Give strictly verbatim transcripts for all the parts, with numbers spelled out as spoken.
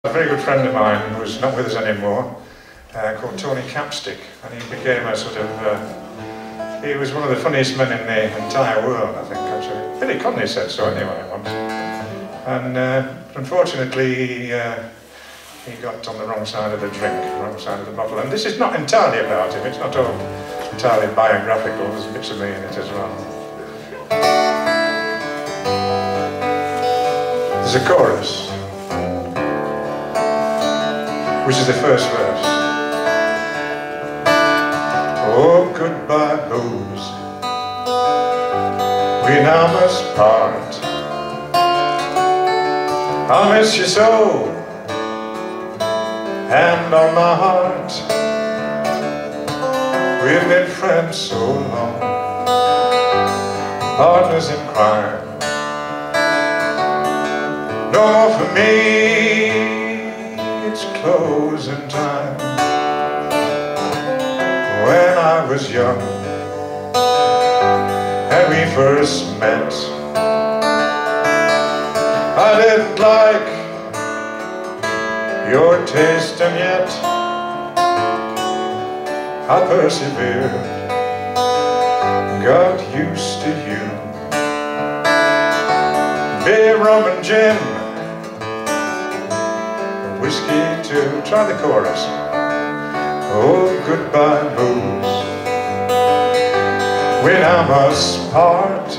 A very good friend of mine who's not with us anymore, uh, called Tony Capstick, and he became a sort of, uh, he was one of the funniest men in the entire world, I think, actually. Billy Connolly said so anyway once. And uh, unfortunately he, uh, he got on the wrong side of the drink, wrong side of the bottle. And this is not entirely about him, it's not all entirely biographical, there's bits of me in it as well. There's a chorus, which is the first verse. Oh, goodbye, booze, we now must part. I miss you so, hand on my heart. We've been friends so long, partners in crime. No more for me, it's closing time. When I was young and we first met, I didn't like your taste, and yet I persevered, got used to you. Beer, rum and gin, whiskey too. Try the chorus. Oh, goodbye, booze, we now must part.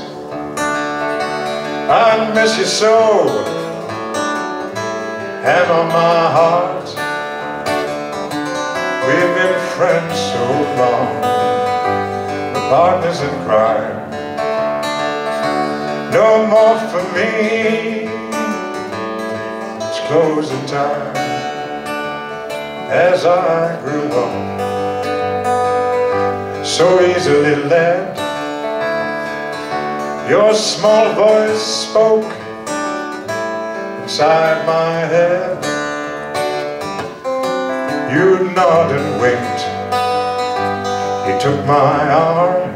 I miss you so, hand on my heart. We've been friends so long, we're partners in crime. No more for me, it's closing time. As I grew up, so easily led, your small voice spoke inside my head. You nodded and winked, you took my arm.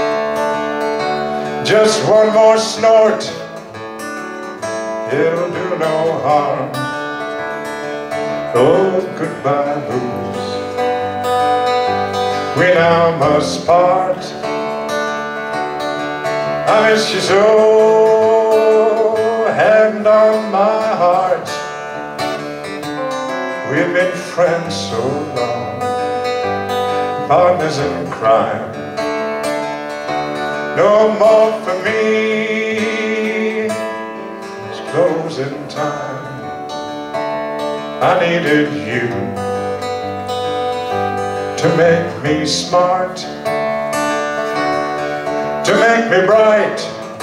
Just one more snort, it'll do no harm. Oh, goodbye, booze, we now must part. I miss you so, hand on my heart. We've been friends so long, partners in crime. No more for me, it's closing time. I needed you to make me smart, to make me bright,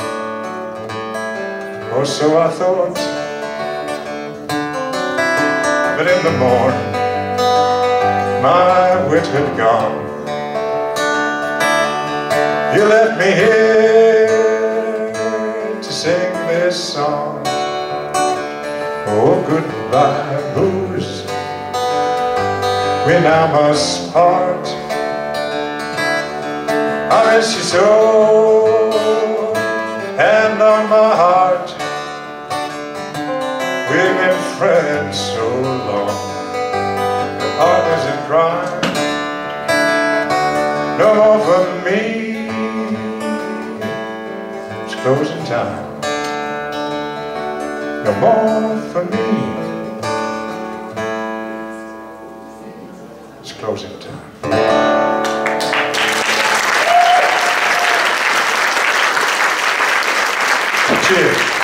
or so I thought. But in the morn, my wit had gone. You left me here to sing this song. Oh, goodbye, booze, we now must part. I miss you so, hand on my heart. We've been friends so long, we're partners in crime. No more for me, it's closing time. No more for me, it's closing time. Cheers.